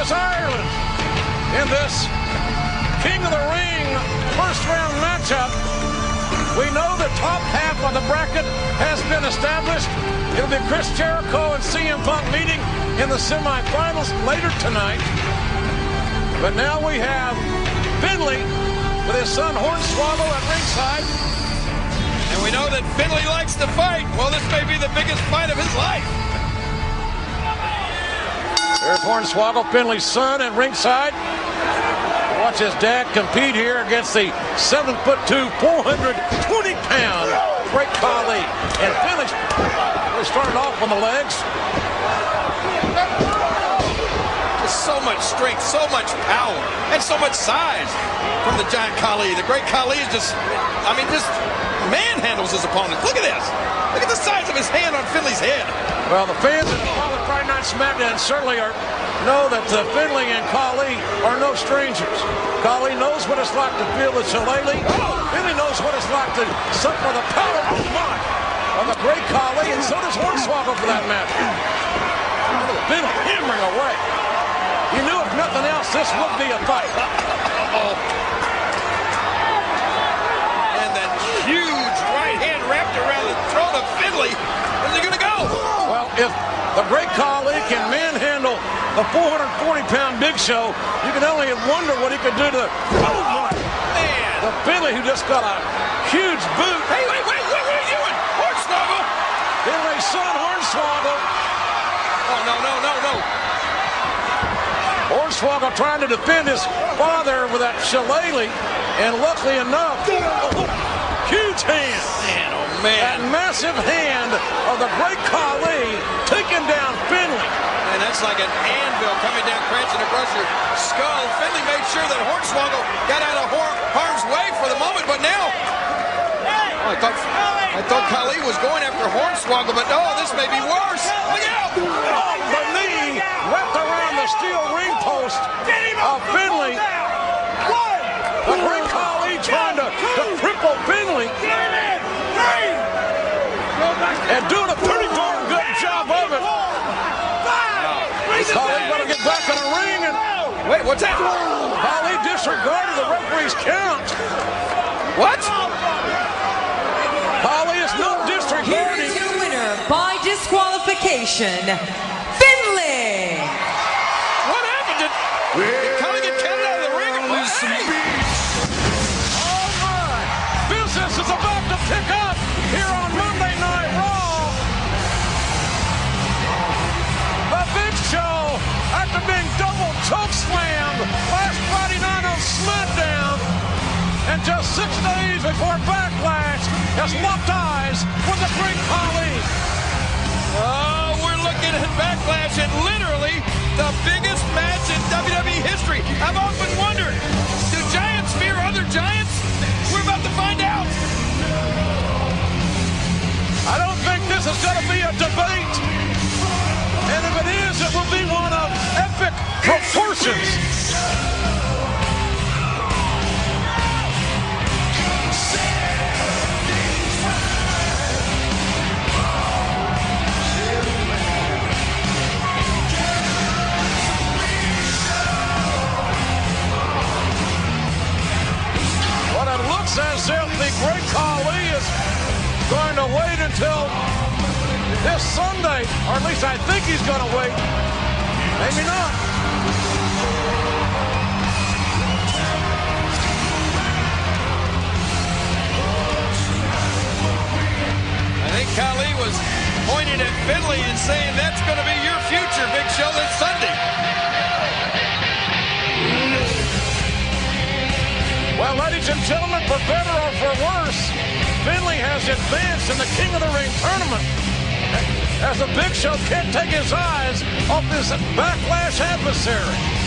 versus Ireland in this King of the Ring first round matchup. We know the top half of the bracket has been established. It'll be Chris Jericho and CM Punk meeting in the semifinals later tonight. But now we have Finlay with his son Hornswoggle at ringside. And we know that Finlay likes to fight. Well, this may be the biggest fight of his life. There's Hornswoggle, Finlay's son, at ringside. Watch his dad compete here against the 7'2", 420-pound Great Khali. And Finlay started off on the legs. Just so much strength, so much power, and so much size from the giant Khali. The Great Khali is just manhandles his opponent. Look at this. Look at the size of his hand on Finlay's head. Well, the fans of Friday Night SmackDown certainly know that Finlay and Khali are no strangers. Khali knows what it's like to feel the shillelagh. Finlay knows what it's like to suffer the powerful knock of the Great Khali, and so does Hornswoggle for that matter. Finlay hammering away. He knew if nothing else, this would be a fight. And that huge right hand wrapped around the throat of Finlay. Where's he going to go? Well, if the Great Khali can manhandle the 440-pound Big Show, you can only wonder what he could do to the Finlay, who just got a huge boot. Hey, wait, what are you doing? Hornswoggle! Finlay's son, Hornswoggle. Oh, no. Hornswoggle trying to defend his father with that shillelagh, and luckily enough, huge hand. Man. That massive hand of the Great Khali taking down Finlay. And that's like an anvil coming down, crashing across your skull. Finlay made sure that Hornswoggle got out of harm's way for the moment, but now I thought Khali was going after Hornswoggle, but no, this may be worse. Look out! Oh, the knee wrapped around the steel ring post of Finlay. The Great Khali trying to cripple Finlay. And doing a pretty darn good job of it. Khali gonna get back in the ring and wait, what's that? Khali disregarded the referee's count. What? Khali is not disregarding. Here's your winner by disqualification, Finlay. What happened? Did Khali get counted out of the ring? All right, business is about to pick up here on Monday Night Raw. The Big Show, after being double chokeslammed last Friday night on SmackDown, and just 6 days before Backlash, has locked eyes with the Great Khali. Oh, we're looking at Backlash, and literally the biggest match in WWE history. I've often wondered, do giants fear other giants? We're about to find out. I don't think this is going to be a debate. And if it is, it will be one of epic proportions. But it looks as if the Great Khali is going to wait until this Sunday, or at least I think he's going to wait. Maybe not. I think Khali was pointing at Finlay and saying, that's going to be your future, Big Show, this Sunday. Well, ladies and gentlemen, for better or for worse, Finlay has advanced in the King of the Ring tournament, as the Big Show can't take his eyes off this Backlash adversary.